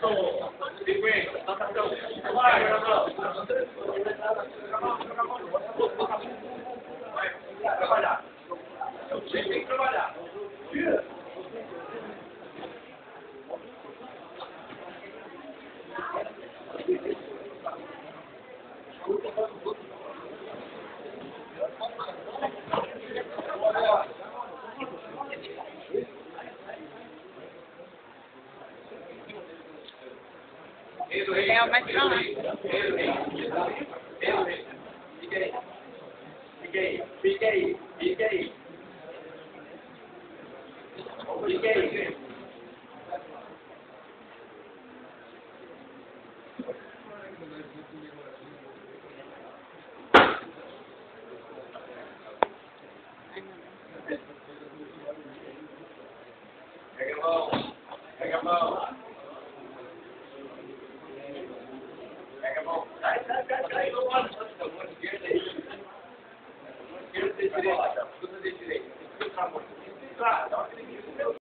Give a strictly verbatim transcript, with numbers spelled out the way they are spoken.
É o mais pra lá. Fica aí. Fica aí. Fica aí. Fica aí. Fica aí. Pega a mão. Pega a mão. Pega a mão. Sai, sai, sai, sai. Não pode. Esquerda aí. Esquerda e direita. Tudo de direita. Claro, dá uma